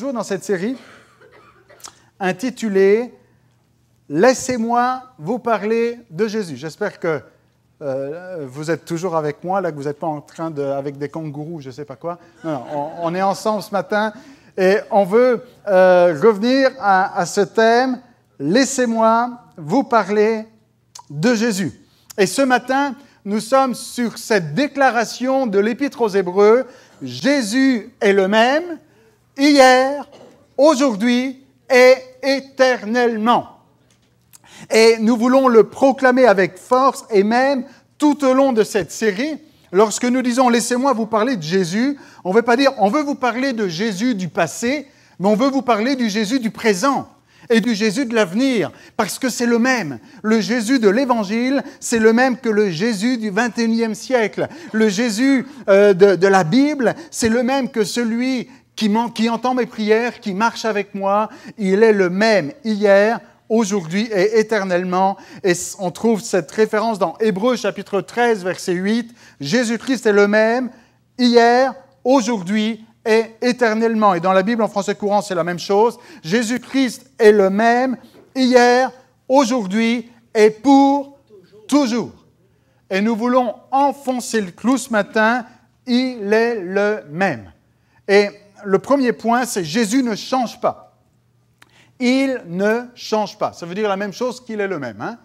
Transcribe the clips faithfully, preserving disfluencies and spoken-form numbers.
toujours dans cette série intitulée « Laissez-moi vous parler de Jésus ». J'espère que euh, vous êtes toujours avec moi, là, que vous n'êtes pas en train de, avec des kangourous, je ne sais pas quoi. Non, non, on, on est ensemble ce matin et on veut euh, revenir à, à ce thème « Laissez-moi vous parler de Jésus ». Et ce matin, nous sommes sur cette déclaration de l'Épître aux Hébreux « Jésus est le même, hier, aujourd'hui et éternellement ». Et nous voulons le proclamer avec force et même tout au long de cette série. Lorsque nous disons « Laissez-moi vous parler de Jésus », on ne veut pas dire « On veut vous parler de Jésus du passé », mais on veut vous parler du Jésus du présent et du Jésus de l'avenir, parce que c'est le même. Le Jésus de l'Évangile, c'est le même que le Jésus du vingt et unième siècle. Le Jésus euh, de, de la Bible, c'est le même que celui qui, qui entend mes prières, qui marche avec moi. Il est le même hier, aujourd'hui et éternellement. Et on trouve cette référence dans Hébreux chapitre treize, verset huit. Jésus-Christ est le même hier, aujourd'hui et éternellement. Et dans la Bible, en français courant, c'est la même chose. Jésus-Christ est le même hier, aujourd'hui et pour toujours. toujours. Et nous voulons enfoncer le clou ce matin. Il est le même. Et le premier point, c'est Jésus ne change pas. Il ne change pas. Ça veut dire la même chose qu'il est le même. Hein?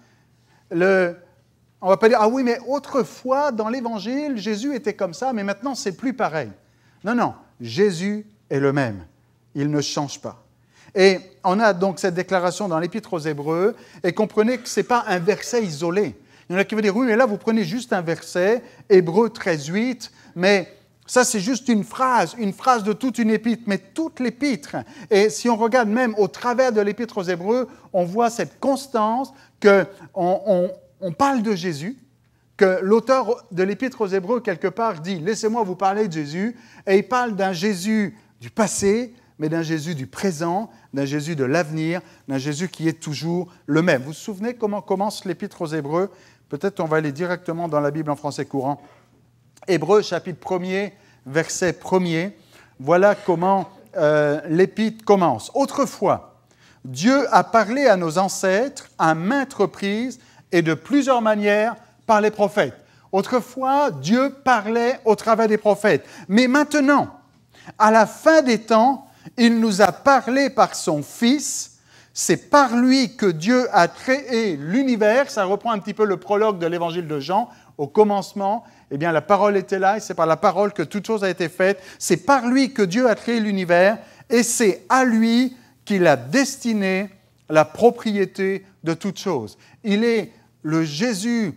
Le, on ne va pas dire, ah oui, mais autrefois, dans l'Évangile, Jésus était comme ça, mais maintenant, c'est plus pareil. Non, non. Jésus est le même. Il ne change pas. Et on a donc cette déclaration dans l'Épître aux Hébreux, et comprenez que ce n'est pas un verset isolé. Il y en a qui veulent dire, oui, mais là, vous prenez juste un verset, Hébreux treize, huit, mais ça, c'est juste une phrase, une phrase de toute une épître, mais toute l'épître. Et si on regarde même au travers de l'Épître aux Hébreux, on voit cette constance qu'on on, on parle de Jésus, que l'auteur de l'Épître aux Hébreux, quelque part, dit « Laissez-moi vous parler de Jésus », et il parle d'un Jésus du passé, mais d'un Jésus du présent, d'un Jésus de l'avenir, d'un Jésus qui est toujours le même. Vous vous souvenez comment commence l'Épître aux Hébreux? Peut-être on va aller directement dans la Bible en français courant. Hébreux, chapitre premier, verset premier. Voilà comment euh, l'Épître commence. « Autrefois, Dieu a parlé à nos ancêtres à maintes reprises et de plusieurs manières par les prophètes. » Autrefois, Dieu parlait au travers des prophètes. Mais maintenant, à la fin des temps, il nous a parlé par son Fils. C'est par lui que Dieu a créé l'univers. Ça reprend un petit peu le prologue de l'Évangile de Jean. Au commencement, eh bien, la parole était là et c'est par la parole que toute chose a été faite. C'est par lui que Dieu a créé l'univers et c'est à lui qu'il a destiné la propriété de toute chose. Il est le Jésus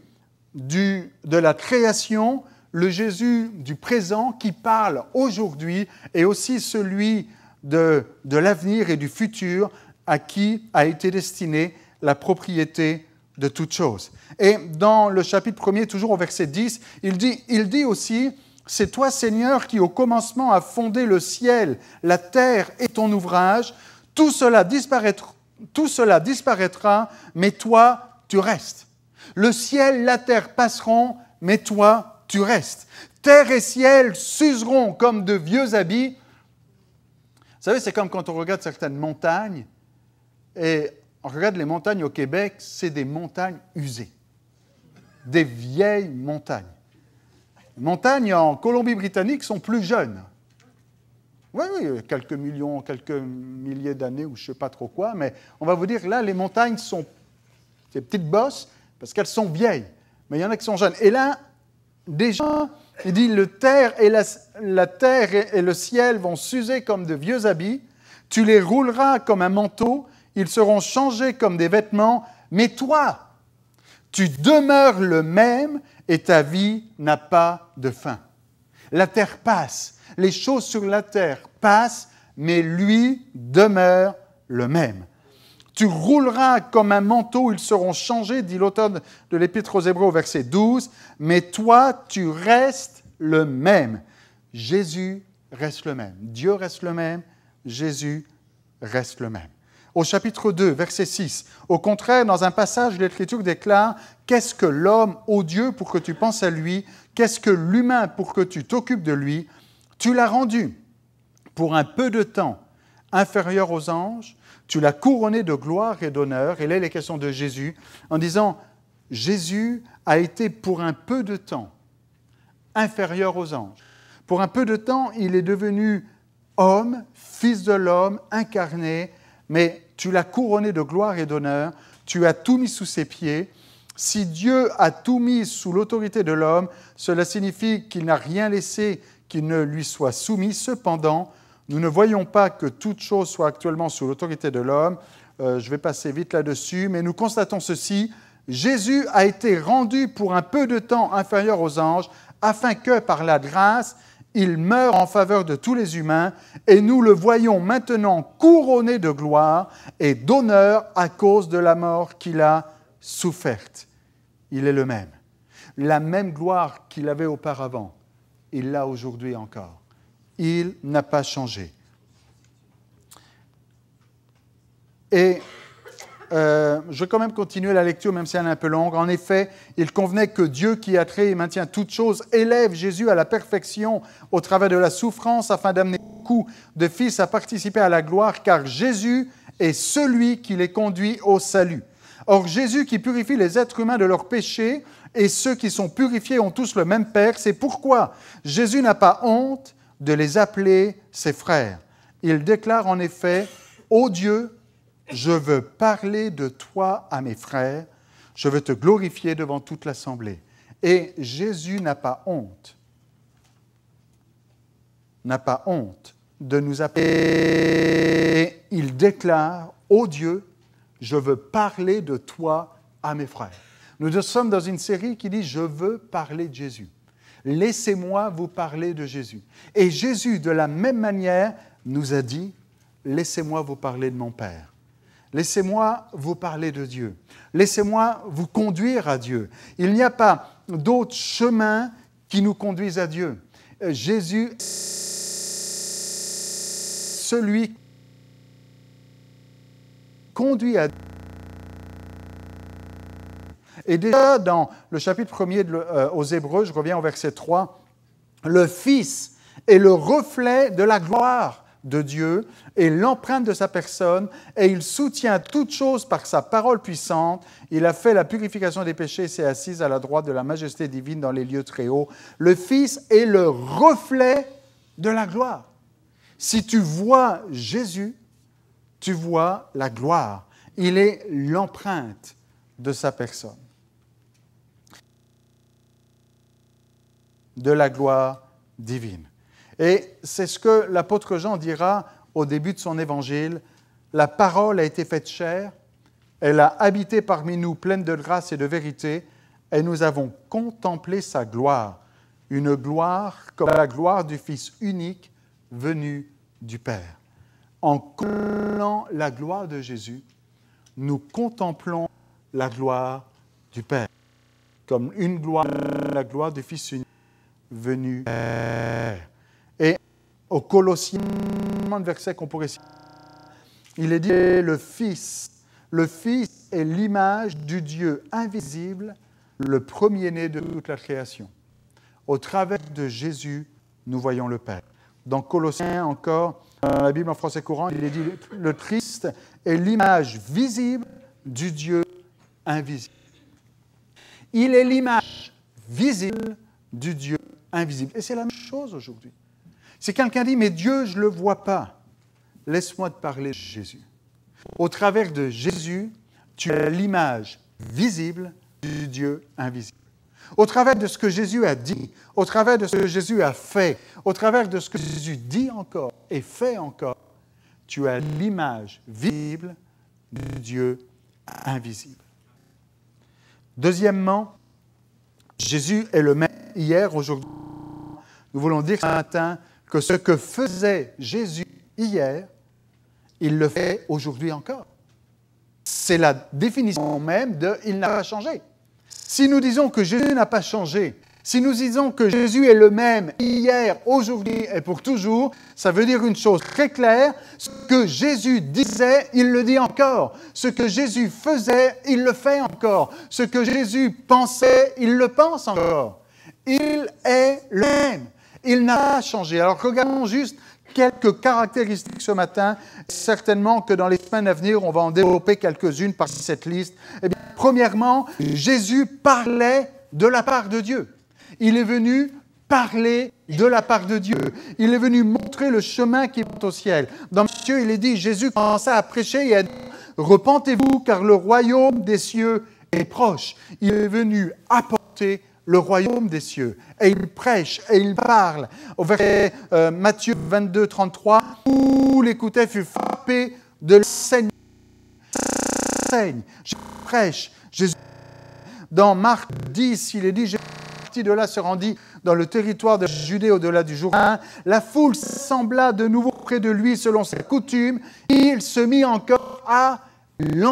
Du, de la création, le Jésus du présent qui parle aujourd'hui et aussi celui de, de l'avenir et du futur à qui a été destinée la propriété de toute chose. Et dans le chapitre premier, toujours au verset dix, il dit, il dit aussi « C'est toi, Seigneur, qui au commencement a fondé le ciel, la terre et ton ouvrage. Tout cela disparaîtra, tout cela disparaîtra, mais toi, tu restes. Le ciel, la terre passeront, mais toi, tu restes. Terre et ciel s'useront comme de vieux habits. » Vous savez, c'est comme quand on regarde certaines montagnes, et on regarde les montagnes au Québec, c'est des montagnes usées. Des vieilles montagnes. Les montagnes en Colombie-Britannique sont plus jeunes. Oui, oui, quelques millions, quelques milliers d'années, ou je ne sais pas trop quoi, mais on va vous dire, là, les montagnes sont des petites bosses, parce qu'elles sont vieilles, mais il y en a qui sont jeunes. Et là, déjà, il dit, le terre et la, la terre et, et le ciel vont s'user comme de vieux habits, tu les rouleras comme un manteau, ils seront changés comme des vêtements, mais toi, tu demeures le même et ta vie n'a pas de fin. La terre passe, les choses sur la terre passent, mais lui demeure le même. Tu rouleras comme un manteau, ils seront changés, dit l'auteur de l'Épître aux Hébreux au verset douze, mais toi, tu restes le même. Jésus reste le même. Dieu reste le même, Jésus reste le même. Au chapitre deux, verset six, au contraire, dans un passage, l'Écriture déclare « Qu'est-ce que l'homme, ô Dieu, pour que tu penses à lui? Qu'est-ce que l'humain pour que tu t'occupes de lui? Tu l'as rendu pour un peu de temps inférieur aux anges, tu l'as couronné de gloire et d'honneur. Et là, il est question de Jésus, en disant, Jésus a été pour un peu de temps inférieur aux anges. Pour un peu de temps, il est devenu homme, fils de l'homme, incarné, mais tu l'as couronné de gloire et d'honneur, tu as tout mis sous ses pieds. Si Dieu a tout mis sous l'autorité de l'homme, cela signifie qu'il n'a rien laissé qui ne lui soit soumis. Cependant, nous ne voyons pas que toute chose soit actuellement sous l'autorité de l'homme. Euh, je vais passer vite là-dessus, mais nous constatons ceci. Jésus a été rendu pour un peu de temps inférieur aux anges, afin que, par la grâce, il meure en faveur de tous les humains, et nous le voyons maintenant couronné de gloire et d'honneur à cause de la mort qu'il a soufferte. Il est le même. La même gloire qu'il avait auparavant, il l'a aujourd'hui encore. Il n'a pas changé. Et euh, je vais quand même continuer la lecture, même si elle est un peu longue. En effet, il convenait que Dieu, qui a créé et maintient toutes choses, élève Jésus à la perfection au travers de la souffrance, afin d'amener beaucoup de fils à participer à la gloire, car Jésus est celui qui les conduit au salut. Or, Jésus qui purifie les êtres humains de leurs péchés, et ceux qui sont purifiés ont tous le même Père, c'est pourquoi Jésus n'a pas honte de les appeler ses frères. Il déclare en effet, « Ô Dieu, je veux parler de toi à mes frères, je veux te glorifier devant toute l'assemblée. » Et Jésus n'a pas honte, n'a pas honte de nous appeler. Et il déclare, « Ô Dieu, je veux parler de toi à mes frères. » Nous sommes dans une série qui dit « Je veux parler de Jésus. Laissez-moi vous parler de Jésus. » Et Jésus, de la même manière, nous a dit « Laissez-moi vous parler de mon Père. Laissez-moi vous parler de Dieu. Laissez-moi vous conduire à Dieu. » Il n'y a pas d'autre chemin qui nous conduise à Dieu. Jésus, celui qui conduit à Dieu. Et déjà, dans le chapitre premier de, euh, aux Hébreux, je reviens au verset trois, le Fils est le reflet de la gloire de Dieu et l'empreinte de sa personne, et il soutient toutes choses par sa parole puissante. Il a fait la purification des péchés et s'est assis à la droite de la majesté divine dans les lieux très hauts. Le Fils est le reflet de la gloire. Si tu vois Jésus, tu vois la gloire. Il est l'empreinte de sa personne. De la gloire divine. Et c'est ce que l'apôtre Jean dira au début de son évangile. La parole a été faite chair, elle a habité parmi nous pleine de grâce et de vérité, et nous avons contemplé sa gloire, une gloire comme la gloire du Fils unique venu du Père. En contemplant la gloire de Jésus, nous contemplons la gloire du Père, comme une gloire, la gloire du Fils unique venu. Et au Colossiens, le verset qu'on pourrait citer, il est dit le Fils. Le Fils est l'image du Dieu invisible, le premier-né de toute la création. Au travers de Jésus, nous voyons le Père. Dans Colossiens encore, dans la Bible en français courant, il est dit le Christ est l'image visible du Dieu invisible. Il est l'image visible du Dieu invisible. Et c'est la même chose aujourd'hui. Si quelqu'un dit, mais Dieu, je ne le vois pas, laisse-moi te parler de Jésus. Au travers de Jésus, tu as l'image visible du Dieu invisible. Au travers de ce que Jésus a dit, au travers de ce que Jésus a fait, au travers de ce que Jésus dit encore et fait encore, tu as l'image visible du Dieu invisible. Deuxièmement, Jésus est le même hier, aujourd'hui. Nous voulons dire ce matin que ce que faisait Jésus hier, il le fait aujourd'hui encore. C'est la définition même de « il n'a pas changé ». Si nous disons que Jésus n'a pas changé, si nous disons que Jésus est le même hier, aujourd'hui et pour toujours, ça veut dire une chose très claire, ce que Jésus disait, il le dit encore. Ce que Jésus faisait, il le fait encore. Ce que Jésus pensait, il le pense encore. Il est le même. Il n'a pas changé. Alors regardons juste quelques caractéristiques ce matin. Certainement que dans les semaines à venir, on va en développer quelques-unes par cette liste. Eh bien, premièrement, Jésus parlait de la part de Dieu. Il est venu parler de la part de Dieu. Il est venu montrer le chemin qui est au ciel. Dans Matthieu, il est dit, Jésus commença à prêcher et à dire, « Repentez-vous, car le royaume des cieux est proche. » Il est venu apporter le royaume des cieux. Et il prêche, et il parle. Au verset euh, Matthieu vingt-deux, trente-trois, « Où l'écoutait fut frappé de l'enseigne. Je prêche. » Jésus. Dans Marc dix, il est dit, « Jésus parti de là se rendit dans le territoire de Judée au-delà du Jourdain. La foule sembla de nouveau près de lui selon ses coutumes. Il se mit encore à l'enseigner. »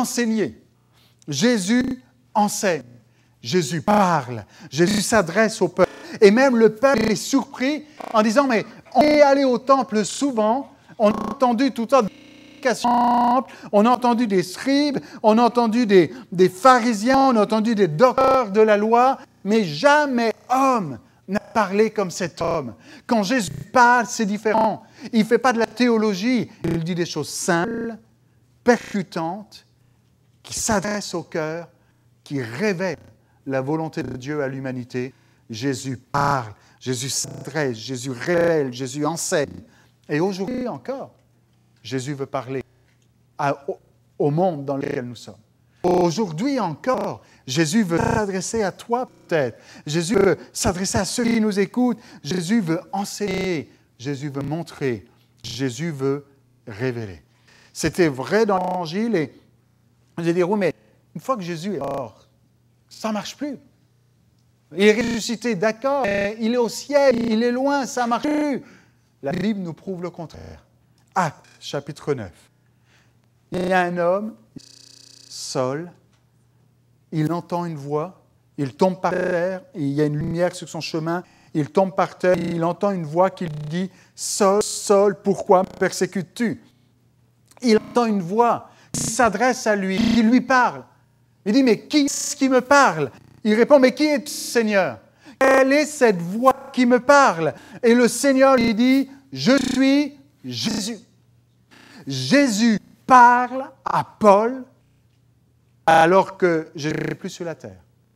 Jésus enseigne. Jésus parle. Jésus s'adresse au peuple. Et même le peuple est surpris en disant, mais on est allé au temple souvent, on a entendu tout un on a entendu des scribes, on a entendu des, des pharisiens, on a entendu des docteurs de la loi, mais jamais homme n'a parlé comme cet homme. Quand Jésus parle, c'est différent. Il ne fait pas de la théologie, il dit des choses simples, percutantes, qui s'adressent au cœur, qui révèlent la volonté de Dieu à l'humanité. Jésus parle, Jésus s'adresse, Jésus révèle, Jésus enseigne. Et aujourd'hui encore, Jésus veut parler à, au, au monde dans lequel nous sommes. Aujourd'hui encore, Jésus veut s'adresser à toi peut-être. Jésus veut s'adresser à ceux qui nous écoutent. Jésus veut enseigner. Jésus veut montrer. Jésus veut révéler. C'était vrai dans l'Évangile et vous allez dire, oui, mais une fois que Jésus est mort, ça ne marche plus. Il est ressuscité, d'accord, mais il est au ciel, il est loin, ça ne marche plus. La Bible nous prouve le contraire. Actes, chapitre neuf. Il y a un homme, seul, il entend une voix, il tombe par terre, il y a une lumière sur son chemin, il tombe par terre, il entend une voix qui lui dit « Saul, Saul, pourquoi me persécutes-tu » Il entend une voix qui s'adresse à lui, qui lui parle. Il dit « Mais qui est-ce qui me parle ?» Il répond « Mais qui est Seigneur ?» Quelle est cette voix qui me parle? Et le Seigneur lui dit « Je suis Jésus. » Jésus parle à Paul alors que je n'étais plus sur la terre.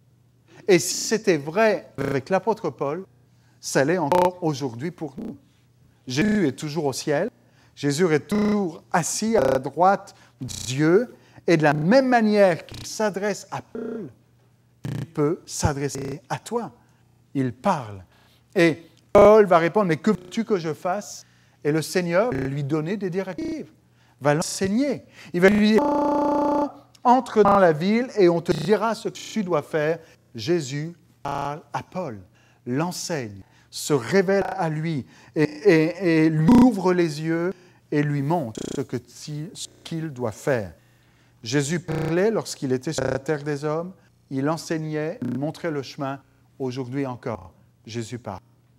Et si c'était vrai avec l'apôtre Paul, ça l'est encore aujourd'hui pour nous. Jésus est toujours au ciel, Jésus est toujours assis à la droite de Dieu, et de la même manière qu'il s'adresse à Paul, il peut s'adresser à toi. Il parle. Et Paul va répondre, mais que veux-tu que je fasse? Et le Seigneur va lui donner des directives, va l'enseigner. Il va lui dire, oh, entre dans la ville et on te dira ce que tu dois faire. Jésus parle à Paul, l'enseigne, se révèle à lui et, et, et lui ouvre les yeux et lui montre ce, que, ce qu'il doit faire. Jésus parlait lorsqu'il était sur la terre des hommes, il enseignait, il montrait le chemin. Aujourd'hui encore, Jésus parle.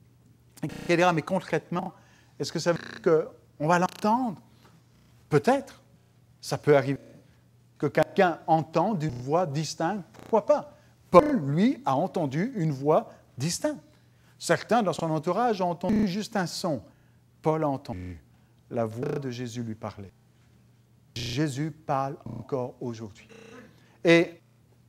Et dira, mais concrètement, est-ce que ça veut dire qu'on va l'entendre? Peut-être. Ça peut arriver que quelqu'un entende une voix distincte. Pourquoi pas? Paul, lui, a entendu une voix distincte. Certains, dans son entourage, ont entendu juste un son. Paul a entendu. La voix de Jésus lui parlait. Jésus parle encore aujourd'hui. Et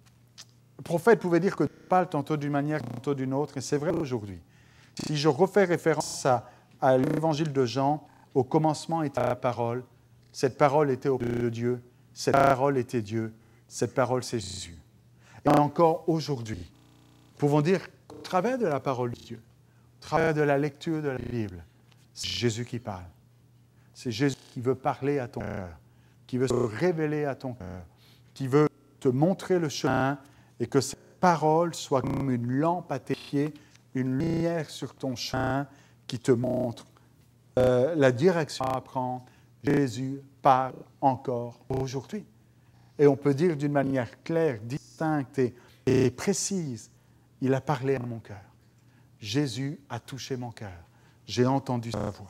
le prophète pouvait dire que Dieu parle tantôt d'une manière, tantôt d'une autre, et c'est vrai aujourd'hui. Si je refais référence à, à l'évangile de Jean, au commencement était la parole, cette parole était auprès de Dieu, cette parole était Dieu, cette parole c'est Jésus. Et encore aujourd'hui, nous pouvons dire qu'au travers de la parole de Dieu, au travers de la lecture de la Bible, c'est Jésus qui parle. C'est Jésus qui veut parler à ton cœur, qui veut se révéler à ton cœur, qui veut te montrer le chemin et que cette parole soit comme une lampe à tes pieds, une lumière sur ton chemin qui te montre euh, la direction à prendre. Jésus parle encore aujourd'hui. Et on peut dire d'une manière claire, distincte et, et précise, il a parlé à mon cœur. Jésus a touché mon cœur. J'ai entendu sa voix.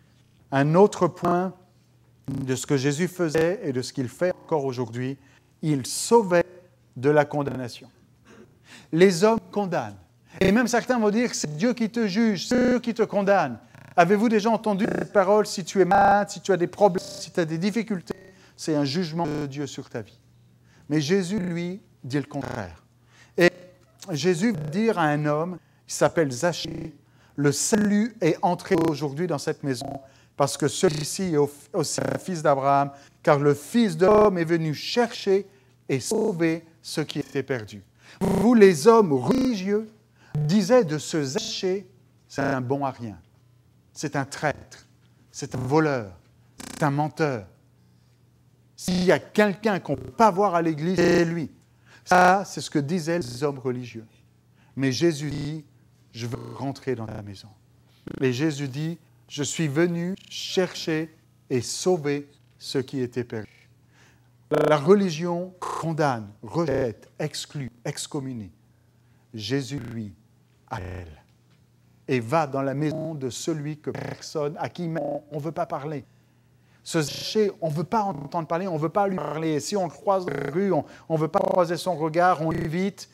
Un autre point de ce que Jésus faisait et de ce qu'il fait encore aujourd'hui, il sauvait de la condamnation. Les hommes condamnent. Et même certains vont dire, c'est Dieu qui te juge, c'est Dieu qui te condamne. Avez-vous déjà entendu cette parole? Si tu es malade, si tu as des problèmes, si tu as des difficultés, c'est un jugement de Dieu sur ta vie. Mais Jésus, lui, dit le contraire. Et Jésus va dire à un homme, il s'appelle Zachée, le salut est entré aujourd'hui dans cette maison parce que celui-ci est aussi un fils d'Abraham, car le Fils de l'homme est venu chercher et sauver ce qui était perdu. Vous, les hommes religieux, disaient de ce Zachée, c'est un bon à rien, c'est un traître, c'est un voleur, c'est un menteur. S'il y a quelqu'un qu'on ne peut pas voir à l'église, c'est lui. Ça, c'est ce que disaient les hommes religieux. Mais Jésus dit, je veux rentrer dans ta maison. Et Jésus dit, je suis venu chercher et sauver ce qui était perdu. La religion condamne, rejette, exclut, excommunie. Jésus, lui, appelle et va dans la maison de celui que personne, à qui on ne veut pas parler. Ce Zachée, on ne veut pas entendre parler, on ne veut pas lui parler. Et si on le croise dans la rue, on ne veut pas croiser son regard, on l'évite.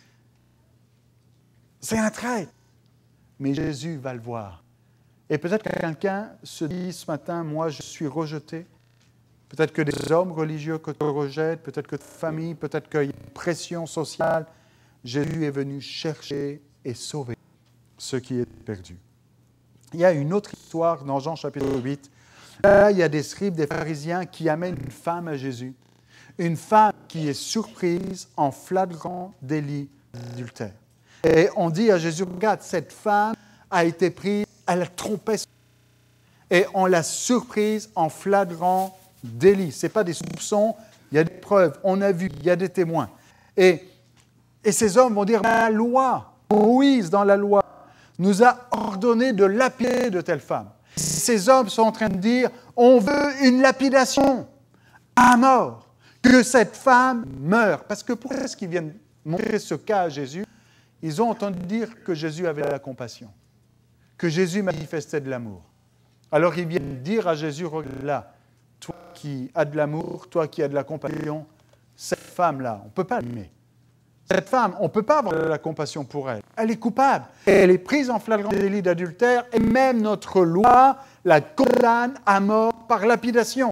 C'est un traître. Mais Jésus va le voir. Et peut-être que quelqu'un se dit ce matin, moi je suis rejeté. Peut-être que des hommes religieux que tu rejettes, peut-être que ta famille, peut-être qu'il y a une pression sociale. Jésus est venu chercher et sauver ce qui est perdu. Il y a une autre histoire dans Jean chapitre huit. Là, il y a des scribes, des pharisiens qui amènent une femme à Jésus. Une femme qui est surprise en flagrant délit d'adultère. Et on dit à Jésus, regarde, cette femme a été prise, elle a trompé son mari. Et on l'a surprise en flagrant délit. Ce n'est pas des soupçons, il y a des preuves, on a vu, il y a des témoins. Et, et ces hommes vont dire, la loi, Moïse dans la loi, nous a ordonné de lapider de telle femme. Ces hommes sont en train de dire, on veut une lapidation à mort, que cette femme meure. Parce que pourquoi est-ce qu'ils viennent montrer ce cas à Jésus? Ils ont entendu dire que Jésus avait de la compassion, que Jésus manifestait de l'amour. Alors ils viennent dire à Jésus, regarde là, toi qui as de l'amour, toi qui as de la compassion, cette femme-là, on ne peut pas l'aimer. Cette femme, on ne peut pas avoir de la compassion pour elle. Elle est coupable. Elle est prise en flagrant délit d'adultère et même notre loi la condamne à mort par lapidation.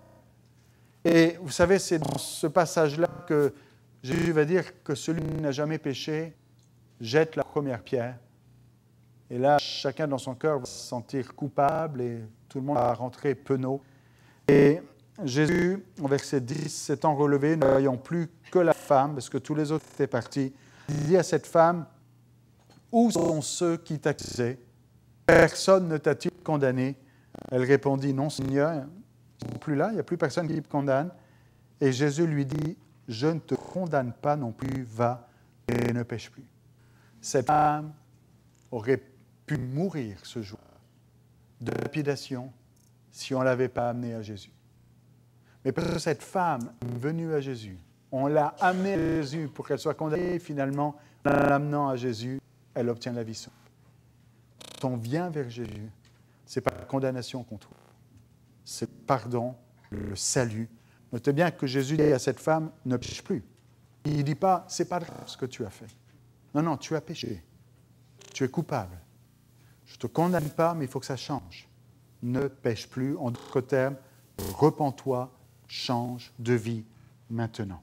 Et vous savez, c'est dans ce passage-là que Jésus va dire que celui qui n'a jamais péché jette la première pierre. Et là, chacun dans son cœur va se sentir coupable et tout le monde va rentrer penaud. Et Jésus, au verset dix, s'étant relevé, ne voyant plus que la femme, parce que tous les autres étaient partis, il dit à cette femme, « Où sont ceux qui t'accusaient? Personne ne t'a-t-il condamné? » Elle répondit, « Non, Seigneur, ils ne sont plus là, il n'y a plus personne qui me condamne. » Et Jésus lui dit, « Je ne te condamne pas non plus, va et ne pêche plus. » Cette femme aurait pu mourir ce jour de lapidation si on ne l'avait pas amenée à Jésus. Mais parce que cette femme est venue à Jésus, on l'a amenée à Jésus pour qu'elle soit condamnée, et finalement, en l'amenant à Jésus, elle obtient la vie sauve. Quand on vient vers Jésus, ce n'est pas la condamnation qu'on trouve, c'est le pardon, le salut. Notez bien que Jésus dit à cette femme, ne pêche plus. Il ne dit pas, c'est pas grave ce que tu as fait. Non, non, tu as péché. Tu es coupable. Je ne te condamne pas, mais il faut que ça change. Ne pêche plus. En d'autres termes, repens-toi, change de vie maintenant.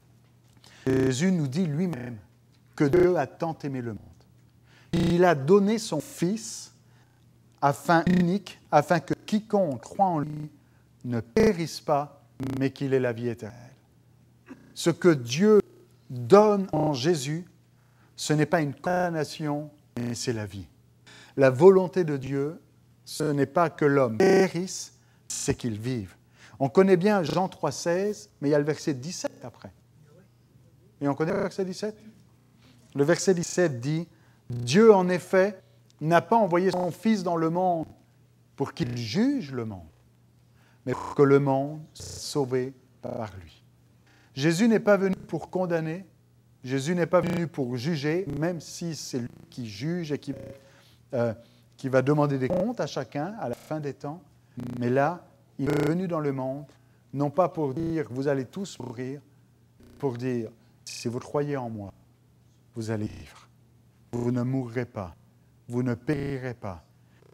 Jésus nous dit lui-même que Dieu a tant aimé le monde. Il a donné son Fils afin unique, afin que quiconque croit en lui ne périsse pas, mais qu'il ait la vie éternelle. Ce que Dieu donne en Jésus, ce n'est pas une condamnation, mais c'est la vie. La volonté de Dieu, ce n'est pas que l'homme périsse, c'est qu'il vive. On connaît bien Jean trois seize, mais il y a le verset dix-sept après. Et on connaît le verset dix-sept? Le verset dix-sept dit, « Dieu, en effet, n'a pas envoyé son Fils dans le monde pour qu'il juge le monde, mais pour que le monde soit sauvé par lui. » Jésus n'est pas venu pour condamner, Jésus n'est pas venu pour juger, même si c'est lui qui juge et qui, euh, qui va demander des comptes à chacun à la fin des temps. Mais là, il est venu dans le monde, non pas pour dire « vous allez tous mourir », pour dire « si vous croyez en moi, vous allez vivre. Vous ne mourrez pas, vous ne périrez pas,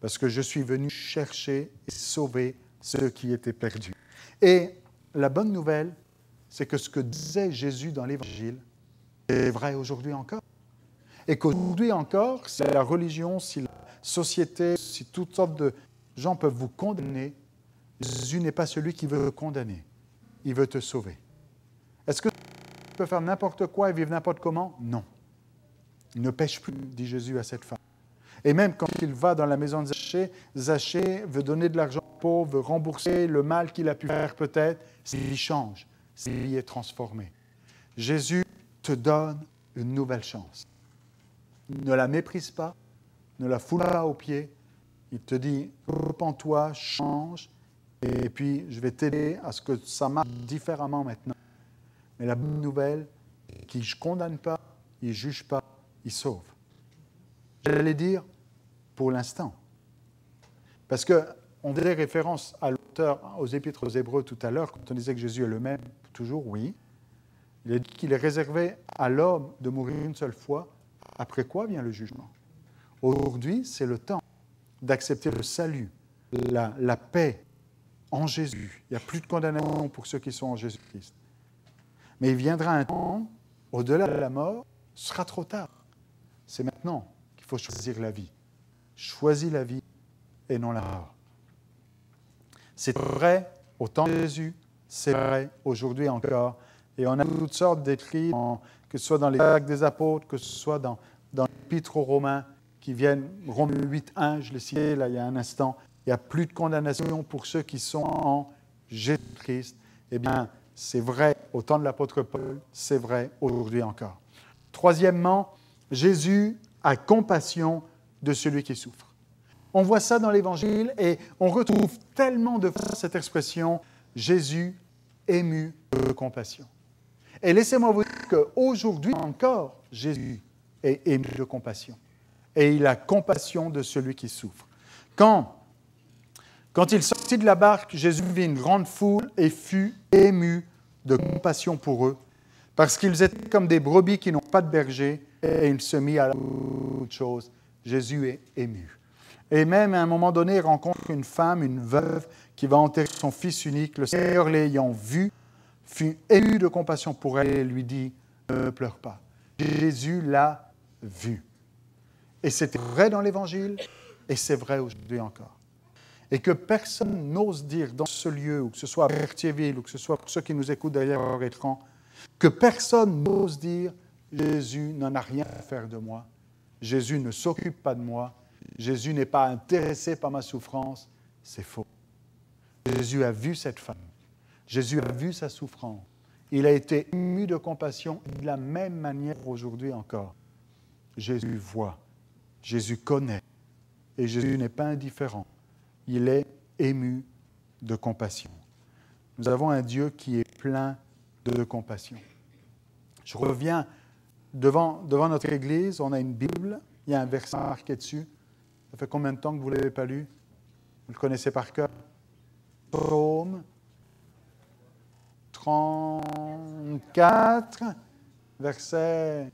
parce que je suis venu chercher et sauver ceux qui étaient perdus. » Et la bonne nouvelle, c'est que ce que disait Jésus dans l'Évangile est vrai aujourd'hui encore. Et qu'aujourd'hui encore, si la religion, si la société, si toutes sortes de gens peuvent vous condamner, Jésus n'est pas celui qui veut te condamner. Il veut te sauver. Est-ce que tu peux faire n'importe quoi et vivre n'importe comment? Non. Il ne pêche plus, dit Jésus à cette femme. Et même quand il va dans la maison de Zachée, Zachée veut donner de l'argent aux pauvres, veut rembourser le mal qu'il a pu faire peut-être, sa vie change, sa vie est transformée. Jésus te donne une nouvelle chance. Ne la méprise pas, ne la foule pas aux pieds. Il te dit, repens-toi, change, et puis je vais t'aider à ce que ça marche différemment maintenant. Mais la bonne nouvelle, qu'il ne condamne pas, il ne juge pas, il sauve. J'allais dire, pour l'instant. Parce qu'on faisait référence à l'auteur, aux Épîtres aux Hébreux tout à l'heure, quand on disait que Jésus est le même, toujours, oui. Il a dit qu'il est réservé à l'homme de mourir une seule fois, après quoi vient le jugement. Aujourd'hui, c'est le temps d'accepter le salut, la, la paix en Jésus. Il n'y a plus de condamnation pour ceux qui sont en Jésus-Christ. Mais il viendra un temps, au-delà de la mort, ce sera trop tard. C'est maintenant qu'il faut choisir la vie. Choisis la vie et non la mort. C'est vrai au temps de Jésus, c'est vrai aujourd'hui encore. Et on a toutes sortes d'écrits, que ce soit dans les Actes des Apôtres, que ce soit dans, dans l'Épître aux Romains, qui viennent, Romains huit, un, je l'ai cité là il y a un instant, il n'y a plus de condamnation pour ceux qui sont en Jésus-Christ. Eh bien, c'est vrai au temps de l'apôtre Paul, c'est vrai aujourd'hui encore. Troisièmement, Jésus a compassion de celui qui souffre. On voit ça dans l'Évangile et on retrouve tellement de fois cette expression « Jésus ému de compassion ». Et laissez-moi vous dire qu'aujourd'hui encore, Jésus est ému de compassion. Et il a compassion de celui qui souffre. Quand, quand il sortit de la barque, Jésus vit une grande foule et fut ému de compassion pour eux, parce qu'ils étaient comme des brebis qui n'ont pas de berger, et il se mit à la toute chose. Jésus est ému. Et même à un moment donné, il rencontre une femme, une veuve, qui va enterrer son fils unique. Le Seigneur, l'ayant vu, fut ému de compassion pour elle et lui dit « Ne pleure pas ». Jésus l'a vu. Et c'est vrai dans l'Évangile, et c'est vrai aujourd'hui encore. Et que personne n'ose dire dans ce lieu, ou que ce soit à Berthierville, ou que ce soit pour ceux qui nous écoutent derrière leur écran, que personne n'ose dire « Jésus n'en a rien à faire de moi, Jésus ne s'occupe pas de moi, Jésus n'est pas intéressé par ma souffrance », c'est faux. Jésus a vu cette femme, Jésus a vu sa souffrance, il a été ému de compassion de la même manière aujourd'hui encore. Jésus voit, Jésus connaît, et Jésus n'est pas indifférent. Il est ému de compassion. Nous avons un Dieu qui est plein de compassion. Je reviens devant, devant notre Église, on a une Bible, il y a un verset marqué dessus. Ça fait combien de temps que vous ne l'avez pas lu? Vous le connaissez par cœur? Psaume trente-quatre, verset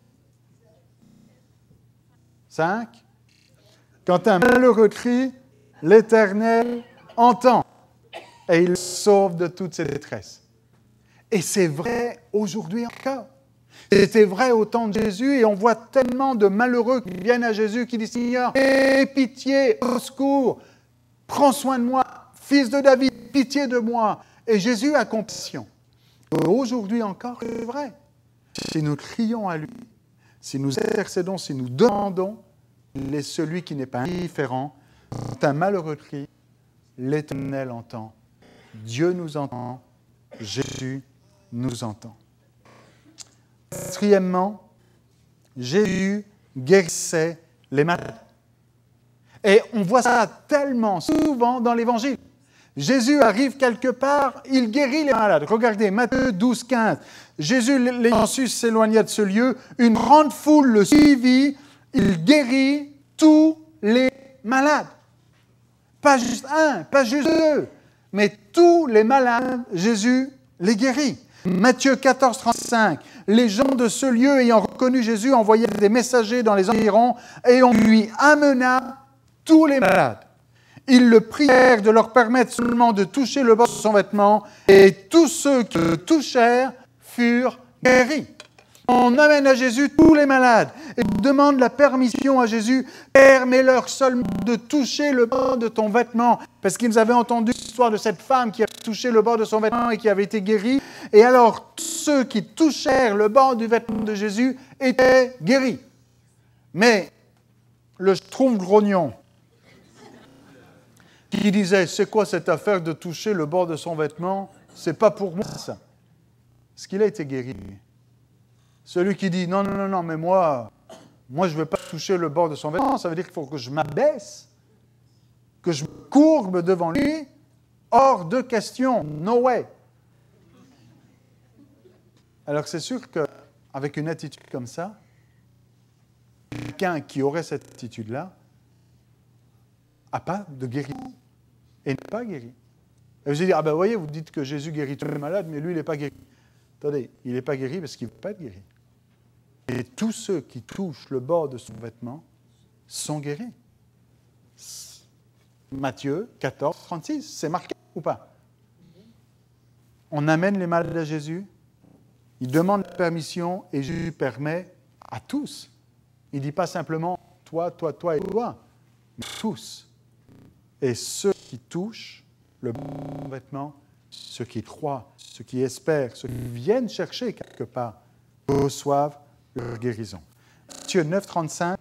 cinq. Quand un malheureux crie, l'Éternel entend et il le sauve de toutes ses détresses. Et c'est vrai aujourd'hui encore. C'était vrai au temps de Jésus et on voit tellement de malheureux qui viennent à Jésus qui disent « Seigneur, aie pitié, au secours, prends soin de moi, fils de David, pitié de moi. » Et Jésus a compassion. Aujourd'hui encore, c'est vrai. Si nous crions à lui, si nous intercédons, si nous demandons, il est celui qui n'est pas indifférent. Quand un malheureux crie, l'Éternel entend. Dieu nous entend. Jésus nous entend. Quatrièmement, Jésus guérissait les malades. Et on voit ça tellement souvent dans l'Évangile. Jésus arrive quelque part, il guérit les malades. Regardez, Matthieu douze, quinze. Jésus, l'ayant su, s'éloigna de ce lieu. Une grande foule le suivit. Il guérit tous les malades. Pas juste un, pas juste deux, mais tous les malades, Jésus les guérit. Matthieu quatorze, trente-cinq. Les gens de ce lieu, ayant reconnu Jésus, envoyaient des messagers dans les environs et on lui amena tous les malades Ils le prièrent de leur permettre seulement de toucher le bord de son vêtement, et tous ceux qui le touchèrent furent guéris. On amène à Jésus tous les malades et demande la permission à Jésus. Permets-leur seulement de toucher le bord de ton vêtement. Parce qu'ils avaient entendu l'histoire de cette femme qui avait touché le bord de son vêtement et qui avait été guérie. Et alors, ceux qui touchèrent le bord du vêtement de Jésus étaient guéris. Mais le schtroumpf grognon qui disait, c'est quoi cette affaire de toucher le bord de son vêtement? C'est pas pour moi ça. Est-ce qu'il a été guéri? Celui qui dit, non, non, non, non, mais moi, moi je ne veux pas toucher le bord de son vêtement, ça veut dire qu'il faut que je m'abaisse, que je me courbe devant lui, hors de question, no way. Alors c'est sûr qu'avec une attitude comme ça, quelqu'un qui aurait cette attitude-là n'a pas de guérison et n'est pas guéri. Et vous allez dire, ah ben vous voyez, vous dites que Jésus guérit tous les malades, mais lui, il n'est pas guéri. Attendez, il n'est pas guéri parce qu'il ne veut pas être guéri. Et tous ceux qui touchent le bord de son vêtement sont guéris. Matthieu quatorze, trente-six, c'est marqué ou pas? On amène les malades à Jésus, il demande la permission et Jésus permet à tous. Il ne dit pas simplement toi, toi, toi et toi, mais tous. Et ceux qui touchent le bon vêtement, ceux qui croient, ceux qui espèrent, ceux qui viennent chercher quelque part, reçoivent leur guérison. Matthieu neuf, trente-cinq,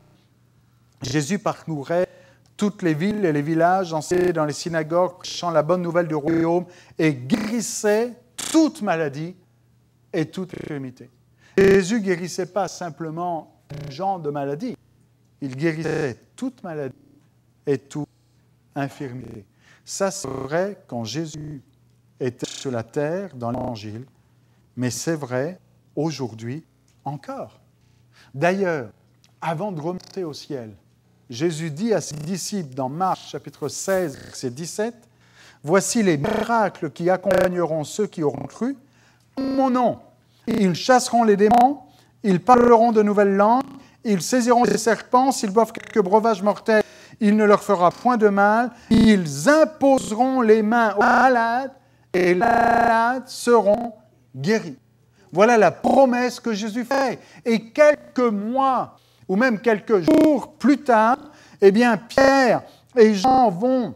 Jésus parcourait toutes les villes et les villages, enseignait dans les synagogues, prêchant la bonne nouvelle du royaume et guérissait toute maladie et toute infirmité. Jésus ne guérissait pas simplement un genre de maladie, il guérissait toute maladie et toute infirmité. Ça, c'est vrai quand Jésus était sur la terre dans l'Évangile, mais c'est vrai aujourd'hui encore. D'ailleurs, avant de remonter au ciel, Jésus dit à ses disciples dans Marc chapitre seize, verset dix-sept, « Voici les miracles qui accompagneront ceux qui auront cru. En mon nom, ils chasseront les démons, ils parleront de nouvelles langues, ils saisiront des serpents, s'ils boivent quelques breuvages mortels, il ne leur fera point de mal, ils imposeront les mains aux malades, et les malades seront guéris. » Voilà la promesse que Jésus fait. Et quelques mois, ou même quelques jours plus tard, eh bien, Pierre et Jean vont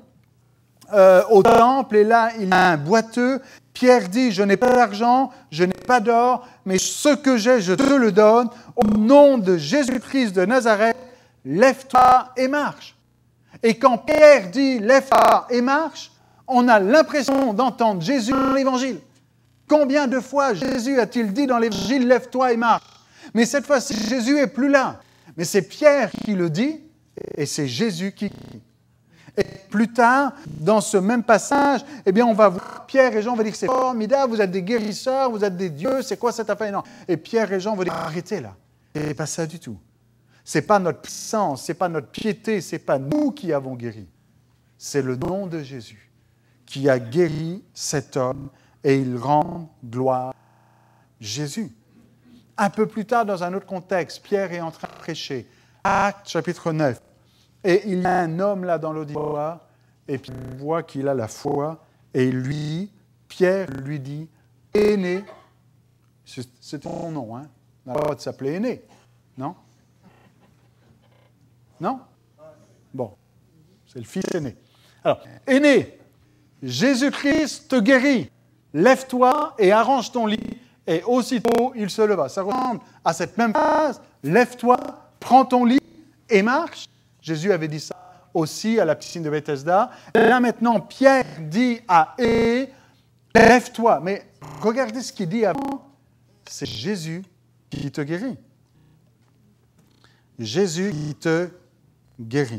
euh, au temple, et là, il y a un boiteux. Pierre dit, je n'ai pas d'argent, je n'ai pas d'or, mais ce que j'ai, je te le donne. Au nom de Jésus-Christ de Nazareth, lève-toi et marche. Et quand Pierre dit, lève-toi et marche, on a l'impression d'entendre Jésus dans l'Évangile. Combien de fois Jésus a-t-il dit dans l'Évangile, lève-toi et marche? Mais cette fois-ci, Jésus n'est plus là. Mais c'est Pierre qui le dit, et c'est Jésus qui dit. Et plus tard, dans ce même passage, eh bien, on va voir Pierre et Jean, on va dire, c'est formidable, vous êtes des guérisseurs, vous êtes des dieux, c'est quoi cette affaire? Non. Et Pierre et Jean vont dire, arrêtez là. Et pas ça du tout. Ce n'est pas notre puissance, ce n'est pas notre piété, ce n'est pas nous qui avons guéri. C'est le nom de Jésus qui a guéri cet homme et il rend gloire à Jésus. Un peu plus tard, dans un autre contexte, Pierre est en train de prêcher. Actes chapitre neuf. Et il y a un homme là dans l'auditoire, et puis il voit qu'il a la foi, et lui, Pierre lui dit, Aîné, c'est ton nom, hein? On n'a pas le droit de s'appeler Aîné, non? Non? Bon, c'est le fils aîné. Alors, Aîné, Jésus-Christ te guérit. Lève-toi et arrange ton lit. Et aussitôt, il se leva. Ça ressemble à cette même phrase. Lève-toi, prends ton lit et marche. Jésus avait dit ça aussi à la piscine de Bethesda. Là maintenant, Pierre dit à Aîné, lève-toi. Mais regardez ce qu'il dit avant. C'est Jésus qui te guérit. Jésus qui te guérit.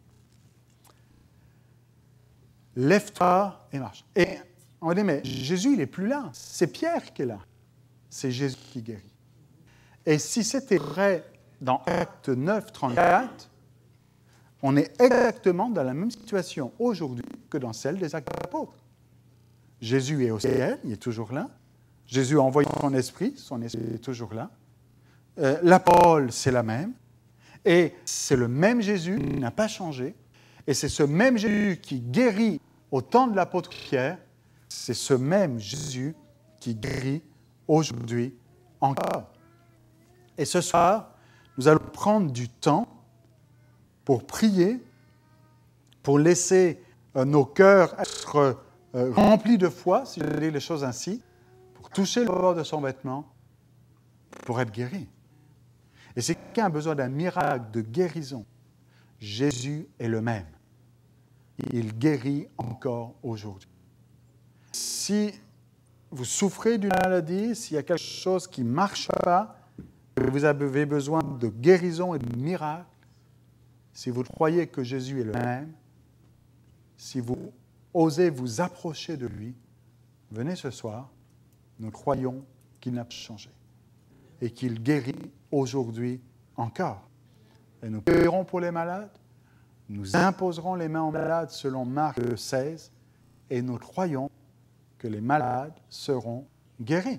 Lève-toi et marche. Et on va dire, mais Jésus, il n'est plus là. C'est Pierre qui est là. C'est Jésus qui guérit. Et si c'était vrai dans Acte neuf, trente-quatre, on est exactement dans la même situation aujourd'hui que dans celle des Actes des Apôtres. Jésus est au ciel, il est toujours là. Jésus a envoyé son esprit, son esprit est toujours là. Euh, la parole, c'est la même. Et c'est le même Jésus, il n'a pas changé. Et c'est ce même Jésus qui guérit au temps de l'apôtre Pierre, c'est ce même Jésus qui guérit aujourd'hui encore. Et ce soir, nous allons prendre du temps pour prier, pour laisser euh, nos cœurs être euh, remplis de foi, si je dis les choses ainsi, pour toucher le bord de son vêtement, pour être guéri. Et si quelqu'un a besoin d'un miracle de guérison, Jésus est le même. Il guérit encore aujourd'hui. Si vous souffrez d'une maladie, s'il y a quelque chose qui ne marche pas, que vous avez besoin de guérison et de miracle, si vous croyez que Jésus est le même, si vous osez vous approcher de lui, venez ce soir, nous croyons qu'il n'a pas changé et qu'il guérit aujourd'hui encore. Et nous prierons pour les malades, nous imposerons les mains aux malades selon Marc seize et nous croyons que les malades seront guéris.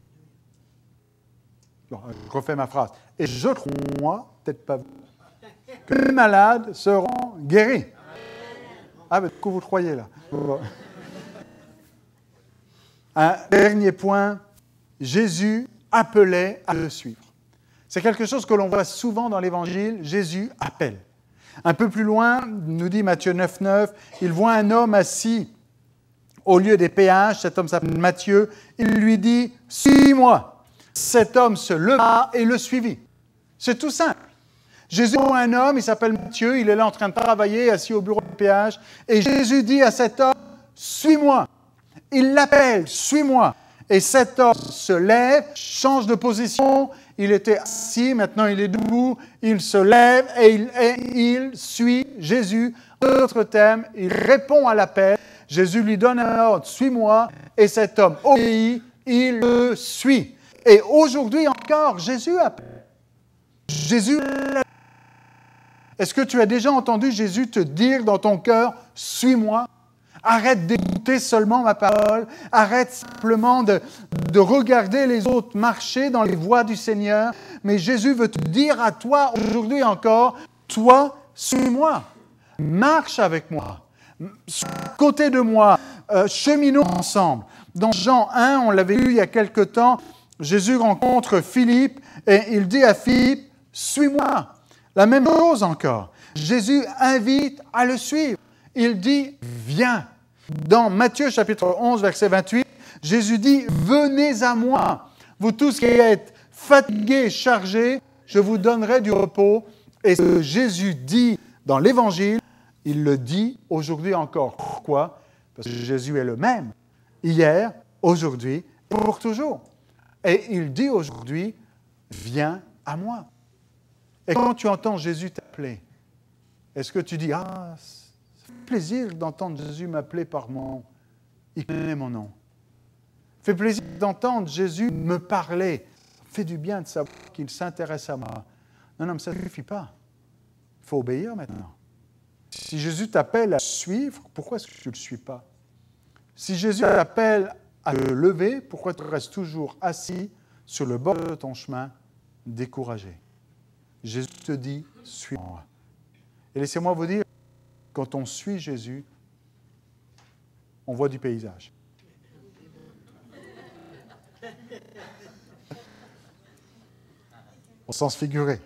Bon, je refais ma phrase. Et je crois, moi, peut-être pas vous, que les malades seront guéris. Ah, mais du coup, vous le croyez là. Un dernier point, Jésus appelait à le suivre. C'est quelque chose que l'on voit souvent dans l'Évangile, Jésus appelle. Un peu plus loin, nous dit Matthieu neuf, neuf, il voit un homme assis au lieu des péages, cet homme s'appelle Matthieu, il lui dit « Suis-moi ». Cet homme se leva et le suivit. C'est tout simple. Jésus voit un homme, il s'appelle Matthieu, il est là en train de travailler, assis au bureau de péage, et Jésus dit à cet homme « Suis-moi ». Il l'appelle « Suis-moi ». Et cet homme se lève, change de position, il était assis, maintenant il est debout, il se lève et il, et il suit Jésus. D'autres termes, il répond à l'appel. Jésus lui donne un ordre, suis-moi, et cet homme obéit, il le suit. Et aujourd'hui encore, Jésus appelle. Jésus l'appelle. Est-ce que tu as déjà entendu Jésus te dire dans ton cœur, suis-moi? Arrête d'écouter seulement ma parole. Arrête simplement de, de regarder les autres marcher dans les voies du Seigneur. Mais Jésus veut te dire à toi aujourd'hui encore, toi, suis-moi. Marche avec moi. Côté de moi, euh, cheminons ensemble. Dans Jean un, on l'avait lu il y a quelque temps, Jésus rencontre Philippe et il dit à Philippe, suis-moi. La même chose encore. Jésus invite à le suivre. Il dit, viens. Dans Matthieu chapitre onze, verset vingt-huit, Jésus dit, venez à moi, vous tous qui êtes fatigués, chargés, je vous donnerai du repos. Et ce que Jésus dit dans l'Évangile, il le dit aujourd'hui encore. Pourquoi? Parce que Jésus est le même, hier, aujourd'hui, pour toujours. Et il dit aujourd'hui, viens à moi. Et quand tu entends Jésus t'appeler, est-ce que tu dis, ah, ça fait plaisir d'entendre Jésus m'appeler par mon nom. Il connaît mon nom. Ça fait plaisir d'entendre Jésus me parler. Ça fait du bien de savoir qu'il s'intéresse à moi. Non, non, mais ça ne suffit pas. Il faut obéir maintenant. Si Jésus t'appelle à suivre, pourquoi est-ce que tu ne le suis pas? Si Jésus t'appelle à te lever, pourquoi tu restes toujours assis sur le bord de ton chemin, découragé? Jésus te dit, suis-moi. Et laissez-moi vous dire, quand on suit Jésus, on voit du paysage. Au sens figuré.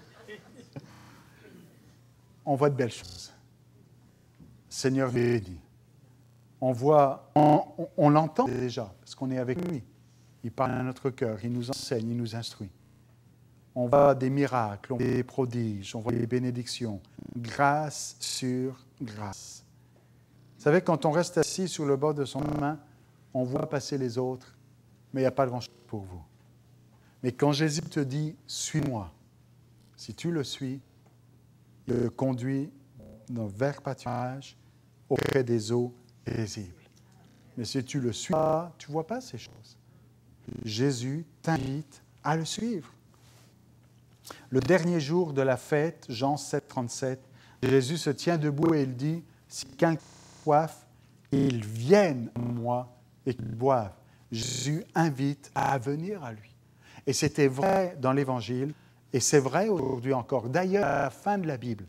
On voit de belles choses. Seigneur béni. On voit, on, on, on l'entend déjà, parce qu'on est avec lui. Il parle à notre cœur, il nous enseigne, il nous instruit. On voit des miracles, on voit des prodiges, on voit des bénédictions. Grâce sur grâce. Vous savez, quand on reste assis sur le bord de son main, on voit passer les autres, mais il n'y a pas grand-chose pour vous. Mais quand Jésus te dit « Suis-moi », si tu le suis, il te conduit dans vers pâturage auprès des eaux paisibles. Mais si tu le suis pas, tu ne vois pas ces choses. Jésus t'invite à le suivre. Le dernier jour de la fête, Jean sept, trente-sept, Jésus se tient debout et il dit, si quelqu'un a soif, qu'il vienne à moi et qu'il boive. Jésus invite à venir à lui. Et c'était vrai dans l'Évangile, et c'est vrai aujourd'hui encore. D'ailleurs, à la fin de la Bible,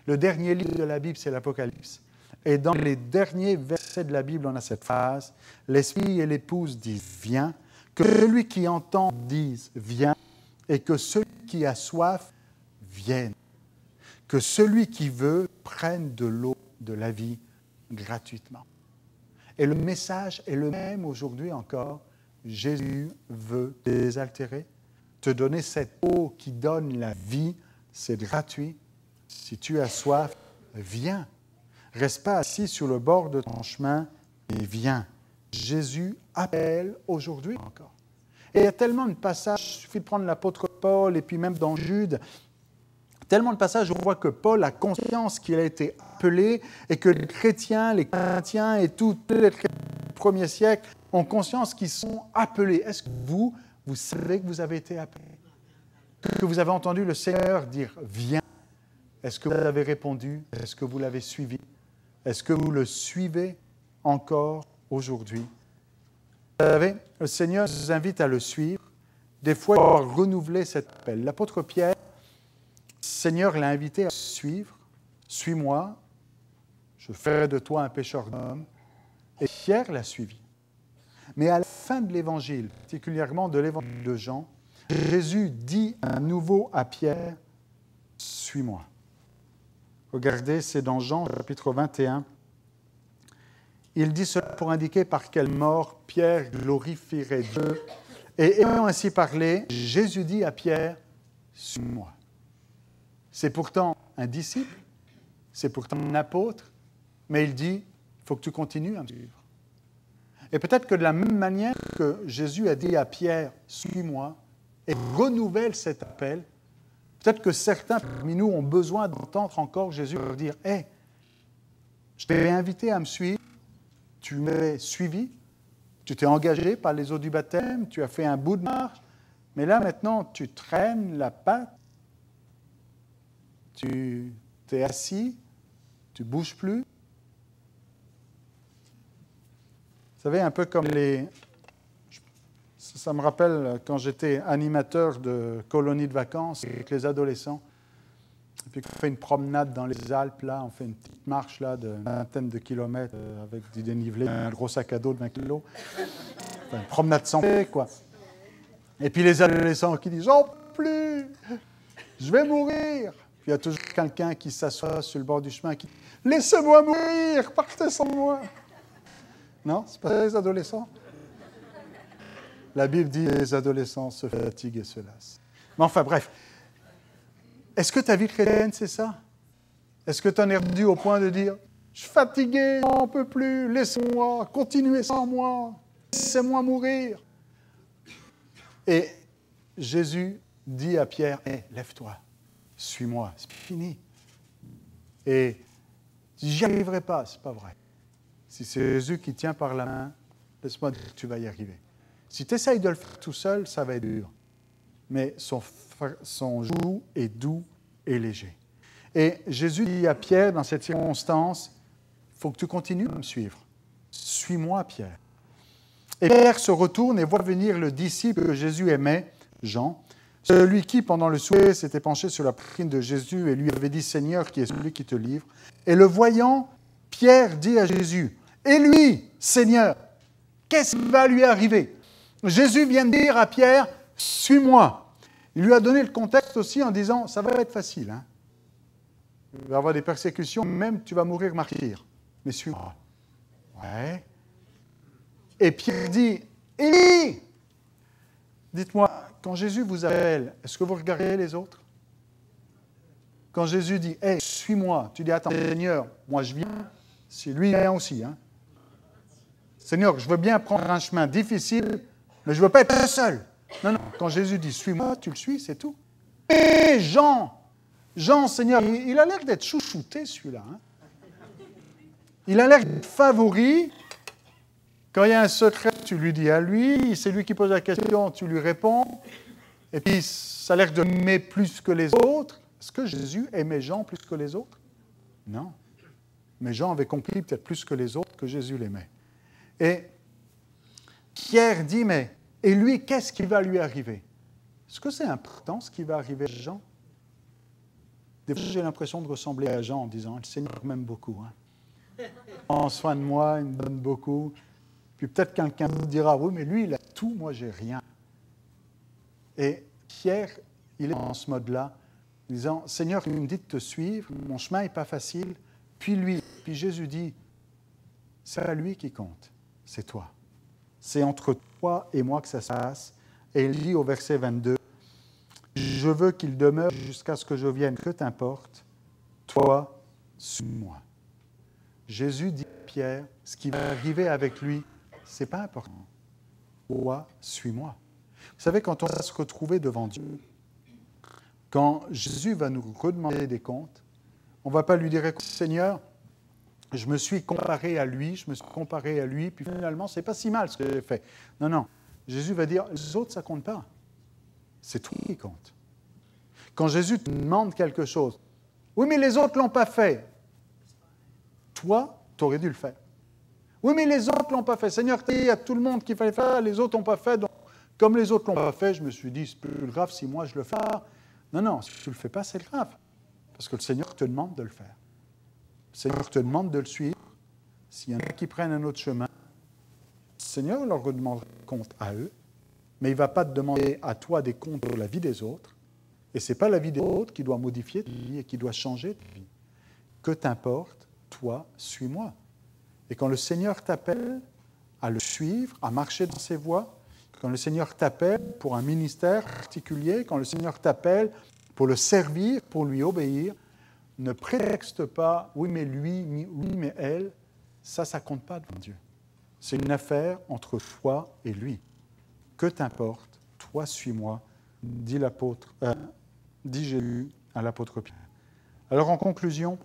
Le dernier livre de la Bible, c'est l'Apocalypse. Et dans les derniers versets de la Bible, on a cette phrase, « L'esprit et l'épouse disent, viens, que celui qui entend dise, viens, et que celui qui a soif vienne. Que celui qui veut prenne de l'eau de la vie gratuitement. » Et le message est le même aujourd'hui encore. Jésus veut te désaltérer, te donner cette eau qui donne la vie, c'est gratuit. Si tu as soif, viens. Reste pas assis sur le bord de ton chemin et viens. Jésus appelle aujourd'hui encore. Et il y a tellement de passages, il suffit de prendre l'apôtre Paul et puis même dans Jude, tellement de passages où on voit que Paul a conscience qu'il a été appelé et que les chrétiens, les chrétiens et tous les chrétiens du premier siècle ont conscience qu'ils sont appelés. Est-ce que vous, vous savez que vous avez été appelés? Que vous avez entendu le Seigneur dire « Viens ». Est-ce que vous avez répondu? Est-ce que vous l'avez suivi? Est-ce que vous le suivez encore aujourd'hui? Vous savez, le Seigneur vous invite à le suivre. Des fois, il va renouveler cet appel. L'apôtre Pierre, le Seigneur l'a invité à suivre. « Suis-moi, je ferai de toi un pécheur d'hommes. » Et Pierre l'a suivi. Mais à la fin de l'Évangile, particulièrement de l'Évangile de Jean, Jésus dit à nouveau à Pierre, « Suis-moi. » Regardez, c'est dans Jean, chapitre vingt et un. Il dit cela pour indiquer par quelle mort Pierre glorifierait Dieu. Et ayant ainsi parlé, Jésus dit à Pierre, « Suis-moi. » C'est pourtant un disciple, c'est pourtant un apôtre, mais il dit, il faut que tu continues à me suivre. Et peut-être que de la même manière que Jésus a dit à Pierre, « Suis-moi », et renouvelle cet appel, peut-être que certains parmi nous ont besoin d'entendre encore Jésus leur dire, « Hé, je t'ai invité à me suivre, tu m'as suivi, tu t'es engagé par les eaux du baptême, tu as fait un bout de marche, mais là maintenant tu traînes la patte, tu t'es assis, tu ne bouges plus. » Vous savez, un peu comme les... Ça me rappelle quand j'étais animateur de colonies de vacances avec les adolescents. Et puis on fait une promenade dans les Alpes, là, on fait une petite marche là, de vingtaine de kilomètres avec du dénivelé, un gros sac à dos de vingt kilos. Enfin, une promenade sans paix, quoi. Et puis les adolescents qui disent « J'en peux plus, je vais mourir !» Puis il y a toujours quelqu'un qui s'assoit sur le bord du chemin qui dit « Laissez-moi mourir, partez sans moi !» Non, c'est pas les adolescents. La Bible dit que les adolescents se fatiguent et se lassent. Mais enfin, bref. Est-ce que ta vie chrétienne, c'est ça? Est-ce que tu en es rendu au point de dire « Je suis fatigué, je n'en peux plus, laissez-moi, continuez sans moi, laissez-moi mourir ». Et Jésus dit à Pierre « Hé, lève-toi, suis-moi, c'est fini. » Et j'y arriverai pas, c'est pas vrai. Si c'est Jésus qui tient par la main, laisse-moi dire que tu vas y arriver. Si tu essayes de le faire tout seul, ça va être dur. Mais son, son joug est doux et léger. Et Jésus dit à Pierre, dans cette circonstance, il faut que tu continues à me suivre. Suis-moi, Pierre. Et Pierre se retourne et voit venir le disciple que Jésus aimait, Jean, celui qui, pendant le souper, s'était penché sur la poitrine de Jésus et lui avait dit, « Seigneur, qui est celui qui te livre ?» Et le voyant, Pierre dit à Jésus, « Et lui, Seigneur, qu'est-ce qui va lui arriver ?» Jésus vient de dire à Pierre, « Suis-moi ». Il lui a donné le contexte aussi en disant, « Ça va être facile. Hein. Il va y avoir des persécutions, même tu vas mourir martyr. Mais suis-moi. » Ouais. Et Pierre dit, « Élie !» Dites-moi, quand Jésus vous appelle, est-ce que vous regardez les autres? Quand Jésus dit, « Hey, suis-moi », tu dis, « Attends, Seigneur, moi je viens. » Si lui vient aussi. Hein. Seigneur, je veux bien prendre un chemin difficile, mais je ne veux pas être seul. Non, non, quand Jésus dit « Suis-moi », tu le suis, c'est tout. Et Jean, Jean, Seigneur, il, il a l'air d'être chouchouté, celui-là. Hein. Il a l'air d'être favori. Quand il y a un secret, tu lui dis à lui. C'est lui qui pose la question, tu lui réponds. Et puis, ça a l'air de l'aimer plus que les autres. Est-ce que Jésus aimait Jean plus que les autres? Non. Mais Jean avait compris peut-être plus que les autres que Jésus l'aimait. Et Pierre dit, mais, et lui, qu'est-ce qui va lui arriver? Est-ce que c'est important ce qui va arriver à Jean? Des fois, j'ai l'impression de ressembler à Jean en disant, le Seigneur m'aime beaucoup. Hein. Il prend soin de moi, il me donne beaucoup. Puis peut-être quelqu'un me dira, oui, mais lui, il a tout, moi, j'ai rien. Et Pierre, il est dans ce mode-là, disant, Seigneur, il me dit de te suivre, mon chemin n'est pas facile. Puis lui, puis Jésus dit, c'est pas lui qui compte, c'est toi. C'est entre toi et moi que ça se passe. Et il dit au verset vingt-deux, je veux qu'il demeure jusqu'à ce que je vienne, que t'importe, toi, suis-moi. Jésus dit à Pierre, ce qui va arriver avec lui, ce n'est pas important. Toi, suis-moi. Vous savez, quand on va se retrouver devant Dieu, quand Jésus va nous redemander des comptes, on ne va pas lui dire, écoute, Seigneur, je me suis comparé à lui, je me suis comparé à lui, puis finalement, ce n'est pas si mal ce que j'ai fait. Non, non. Jésus va dire, les autres, ça ne compte pas. C'est toi qui compte. Quand Jésus te demande quelque chose, oui, mais les autres ne l'ont pas fait. Toi, tu aurais dû le faire. Oui, mais les autres ne l'ont pas fait. Seigneur, il y a tout le monde qui fallait faire, les autres n'ont pas fait. Donc, comme les autres ne l'ont pas fait, je me suis dit, c'est plus grave si moi je le fais. Non, non, si tu ne le fais pas, c'est grave. Parce que le Seigneur te demande de le faire. Le Seigneur te demande de le suivre. S'il y en a qui prennent un autre chemin, le Seigneur leur demandera des comptes à eux, mais il ne va pas te demander à toi des comptes pour la vie des autres. Et ce n'est pas la vie des autres qui doit modifier ta vie et qui doit changer ta vie. Que t'importe, toi, suis-moi. Et quand le Seigneur t'appelle à le suivre, à marcher dans ses voies, quand le Seigneur t'appelle pour un ministère particulier, quand le Seigneur t'appelle pour le servir, pour lui obéir, ne prétexte pas, oui, mais lui, oui, mais elle, ça, ça ne compte pas devant Dieu. C'est une affaire entre toi et lui. Que t'importe, toi, suis-moi, dit l'apôtre, euh, dit Jésus à l'apôtre Pierre. Alors, en conclusion,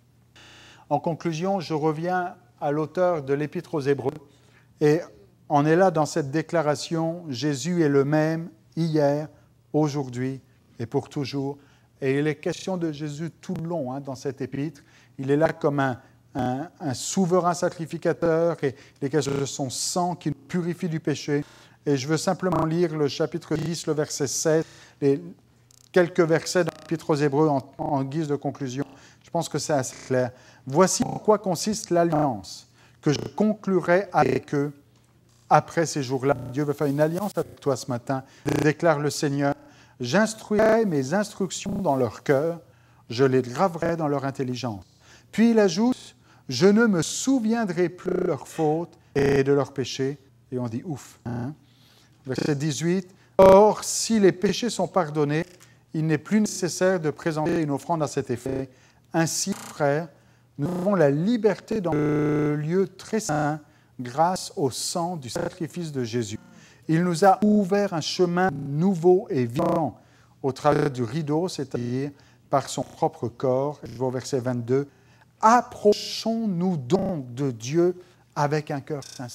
en conclusion, je reviens à l'auteur de l'Épître aux Hébreux, et on est là dans cette déclaration, Jésus est le même hier, aujourd'hui et pour toujours. Et il est question de Jésus tout le long hein, dans cette épître. Il est là comme un, un, un souverain sacrificateur, et il est question de son sang qui nous purifie du péché. Et je veux simplement lire le chapitre dix, le verset seize, les quelques versets de l'Épître aux Hébreux en, en guise de conclusion. Je pense que c'est assez clair. « Voici en quoi consiste l'alliance que je conclurai avec eux après ces jours-là. » Dieu veut faire une alliance avec toi ce matin, déclare le Seigneur. « J'instruirai mes instructions dans leur cœur, je les graverai dans leur intelligence. » Puis il ajoute, « Je ne me souviendrai plus de leurs fautes et de leurs péchés. » Et on dit « ouf hein? » Verset dix-huit, « Or, si les péchés sont pardonnés, il n'est plus nécessaire de présenter une offrande à cet effet. Ainsi, frères, nous avons la liberté dans le lieu très saint grâce au sang du sacrifice de Jésus. Il nous a ouvert un chemin nouveau et vivant au travers du rideau, c'est-à-dire par son propre corps. Je vais au verset vingt-deux. « Approchons-nous donc de Dieu avec un cœur sincère. »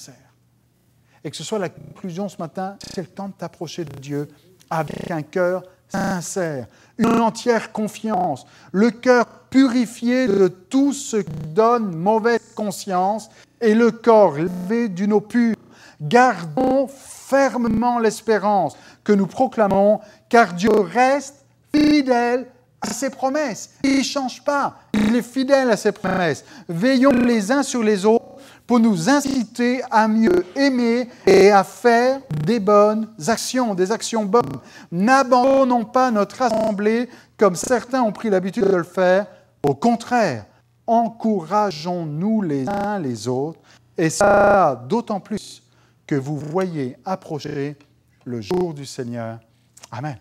Et que ce soit la conclusion ce matin, c'est le temps de t'approcher de Dieu avec un cœur sincère, une entière confiance, le cœur purifié de tout ce qui donne mauvaise conscience et le corps lavé d'une eau pure. Gardons fermement l'espérance que nous proclamons, car Dieu reste fidèle à ses promesses. Il ne change pas, il est fidèle à ses promesses. Veillons les uns sur les autres pour nous inciter à mieux aimer et à faire des bonnes actions, des actions bonnes. N'abandonnons pas notre assemblée comme certains ont pris l'habitude de le faire. Au contraire, encourageons-nous les uns les autres, et ça d'autant plus que vous voyez approcher le jour du Seigneur. Amen.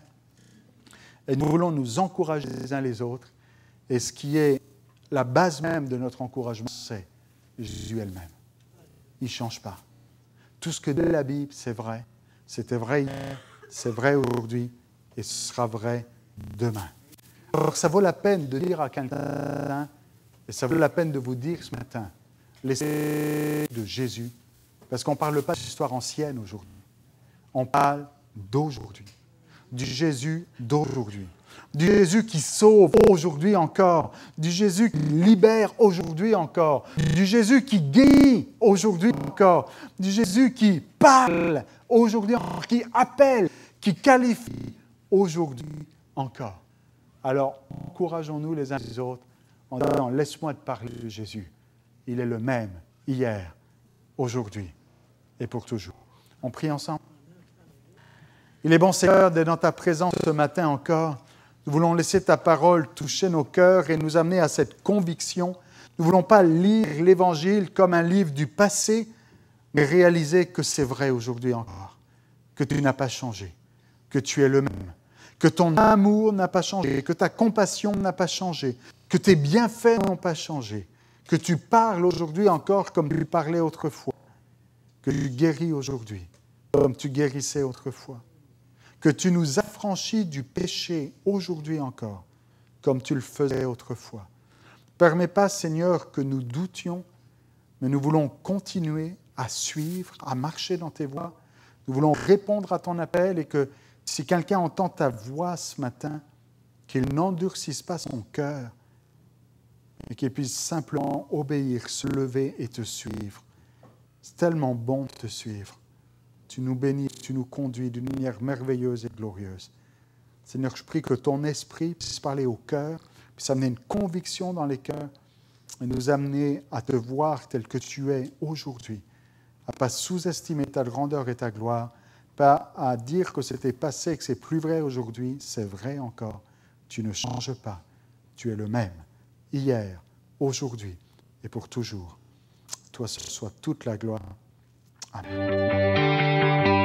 Et nous voulons nous encourager les uns les autres, et ce qui est la base même de notre encouragement, c'est Jésus elle-même. Il ne change pas. Tout ce que dit la Bible, c'est vrai. C'était vrai hier, c'est vrai aujourd'hui, et ce sera vrai demain. Alors, ça vaut la peine de dire à quelqu'un, et ça vaut la peine de vous dire ce matin, l'esprit de Jésus, parce qu'on ne parle pas d'histoire ancienne aujourd'hui. On parle d'aujourd'hui, du Jésus d'aujourd'hui, du Jésus qui sauve aujourd'hui encore, du Jésus qui libère aujourd'hui encore, du Jésus qui guérit aujourd'hui encore, du Jésus qui parle aujourd'hui encore, qui appelle, qui qualifie aujourd'hui encore. Alors, encourageons-nous les uns les autres en disant, laisse-moi te parler de Jésus. Il est le même hier, aujourd'hui et pour toujours. On prie ensemble. Il est bon, Seigneur, d'être dans ta présence ce matin encore. Nous voulons laisser ta parole toucher nos cœurs et nous amener à cette conviction. Nous ne voulons pas lire l'Évangile comme un livre du passé, mais réaliser que c'est vrai aujourd'hui encore, que tu n'as pas changé, que tu es le même, que ton amour n'a pas changé, que ta compassion n'a pas changé, que tes bienfaits n'ont pas changé, que tu parles aujourd'hui encore comme tu parlais autrefois, que tu guéris aujourd'hui comme tu guérissais autrefois, que tu nous affranchis du péché aujourd'hui encore, comme tu le faisais autrefois. Permets pas, Seigneur, que nous doutions, mais nous voulons continuer à suivre, à marcher dans tes voies. Nous voulons répondre à ton appel et que si quelqu'un entend ta voix ce matin, qu'il n'endurcisse pas son cœur et qu'il puisse simplement obéir, se lever et te suivre. C'est tellement bon de te suivre. Tu nous bénis, tu nous conduis d'une manière merveilleuse et glorieuse. Seigneur, je prie que ton esprit puisse parler au cœur, puisse amener une conviction dans les cœurs et nous amener à te voir tel que tu es aujourd'hui, à ne pas sous-estimer ta grandeur et ta gloire, pas à dire que c'était passé et que c'est plus vrai aujourd'hui, c'est vrai encore. Tu ne changes pas, tu es le même, hier, aujourd'hui et pour toujours. Toi, ce soit toute la gloire. Amen.